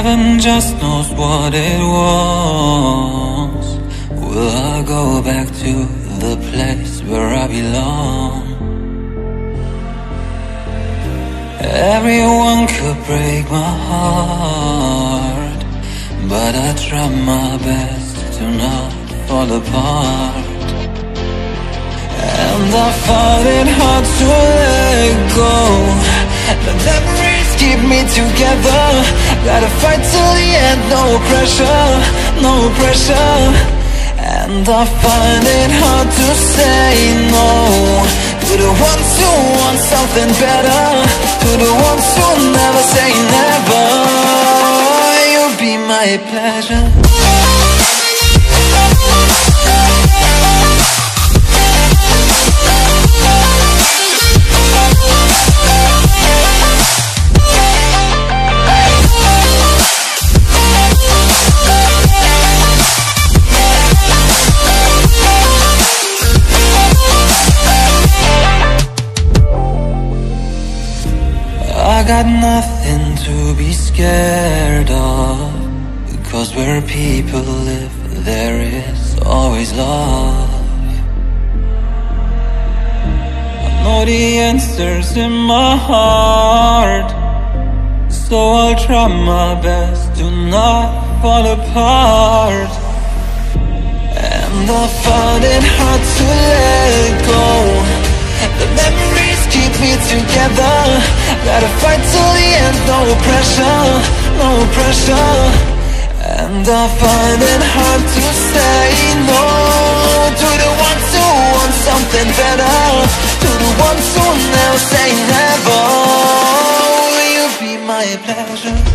Heaven just knows what it was. Will I go back to the place where I belong? Everyone could break my heart, but I try my best to not fall apart. And I find it hard to let go. The memories keep me together. Gotta fight till the end, no pressure, no pressure. And I find it hard to say no to the ones who want something better, to the ones who never say never. You'll be my pleasure. I got nothing to be scared of, because where people live, there is always love. I know the answers in my heart, so I'll try my best to not fall apart. And I find it hard to let go. The memories keep me together. Gotta fight till the end, no pressure, no pressure. And I find it hard to say no to the ones who want something better, to the ones who never say never. Will you be my pleasure?